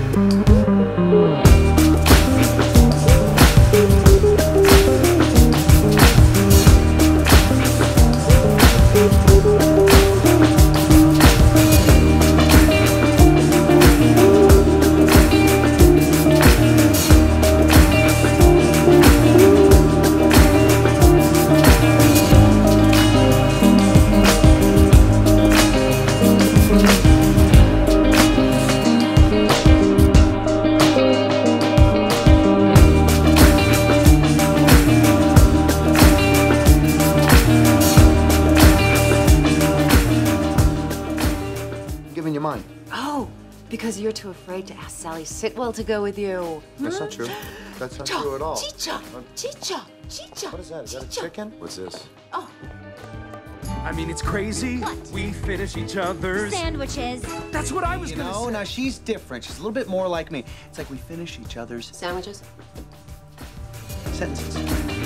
Giving you mine. Oh, because you're too afraid to ask Sally Sitwell to go with you. That's not true. That's not true at all. Chicha, chicha, chicha. What is that? Is that a chicken? What's this? Oh. I mean, it's crazy. What? We finish each other's Sandwiches. That's what I was gonna say. Now she's different. She's a little bit more like me. It's like we finish each other's Sandwiches? sentences.